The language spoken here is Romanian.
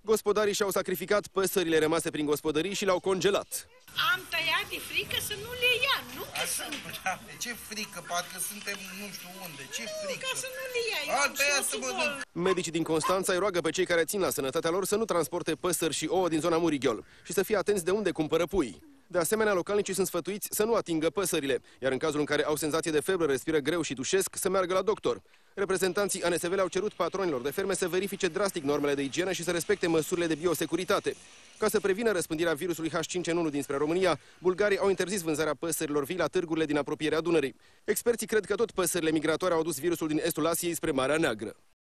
Gospodarii și-au sacrificat păsările rămase prin gospodării și le-au congelat. Am tăiat de frică să nu le ia, nu că sunt. De ce frică? Parcă suntem nu știu unde. Ce frică? Ca să nu le ia, eu am soțul bol. Medicii din Constanța îi roagă pe cei care țin la sănătatea lor să nu transporte păsări și ouă din zona Murighiol și să fie atenți de unde cumpără pui. De asemenea, localnicii sunt sfătuiți să nu atingă păsările, iar în cazul în care au senzație de febră, respiră greu și tușesc, să meargă la doctor. Reprezentanții ANSV le-au cerut patronilor de ferme să verifice drastic normele de igienă și să respecte măsurile de biosecuritate. Ca să prevină răspândirea virusului H5N1 dinspre România, bulgarii au interzis vânzarea păsărilor vii la târgurile din apropierea Dunării. Experții cred că tot păsările migratoare au adus virusul din estul Asiei spre Marea Neagră.